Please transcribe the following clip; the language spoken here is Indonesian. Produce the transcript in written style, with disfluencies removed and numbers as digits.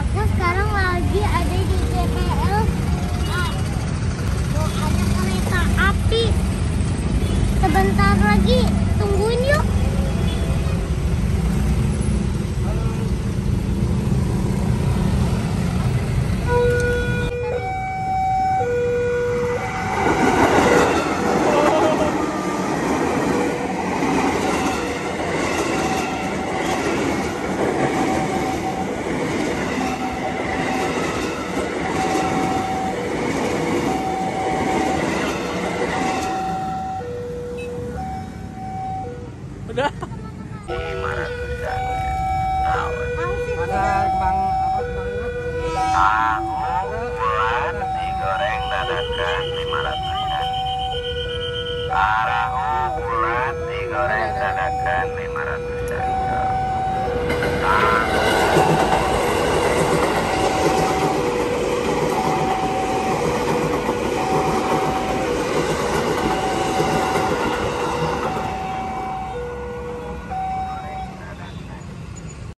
Kita sekarang lagi ada di GPL. Mau ada kereta api. Sebentar lagi, tungguin yuk. Udah. 500-an tahun. Ada kembang apa Tahu bulat digoreng dadakan 500-an. Tahu bulat digoreng dadakan 500.